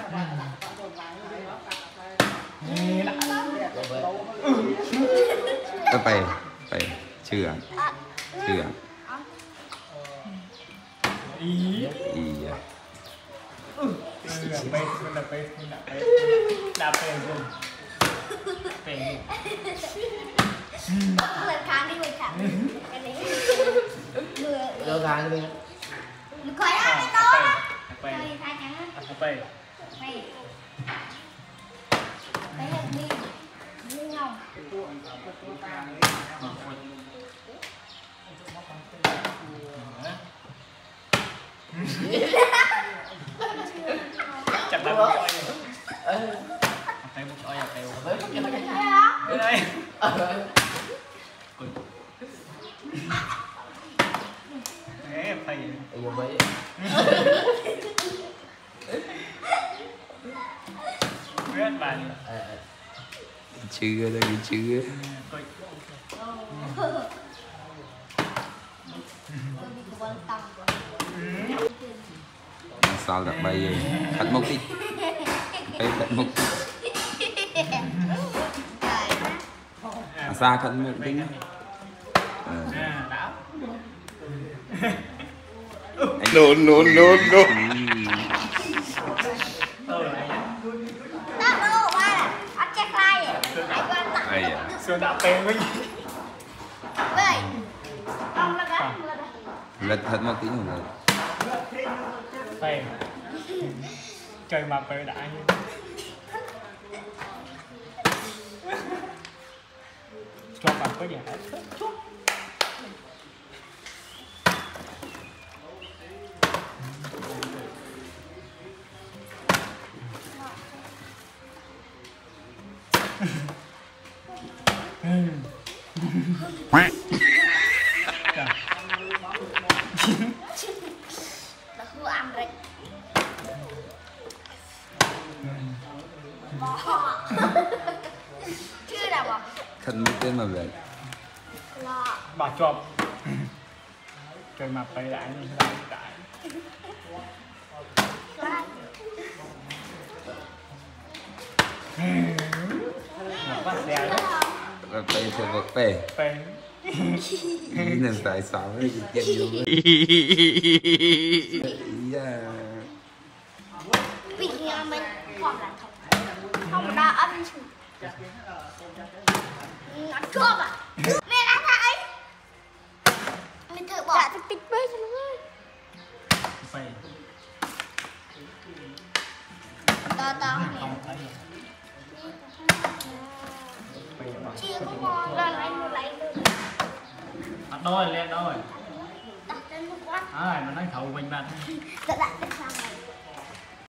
ก็ไปเชื่ออีอ่ะไปดับไปเลยไปเปิดค้างที่มือฉันกันนี้เลิกค้างเลยมันคอยได้ไม่ต้องไปใครจังไปเห็นมีเงาจับได้บุกอ้อยไปบุกอ้อยไปบุกอ้อยไม่ได้ไปอยู่ไปเพื่อนบ้านชื่อเลยชื่อsao đặt bay gì thật một đi thật một xa thật một đi no sườn đạo bèn với lật thật một tí nữa bèn trời mà bèn đại cho bạn có gì hết chưa nào bỏ thân mới tên mà vậy bà chọc trời mà phải đại ไปเถอะบอกไปนี่นั่นสายสาวไม่ได้เก็บอยู่ vì nghe mình còn là không đau ấm nó chua mà mẹ đã thấy mình thử bỏ dạ tích bê cho nó phải to chia có ngon lên lấy bắt đôi lên đôi đặt lên một quát ai mà nói thầu mình bạn đặt lên sao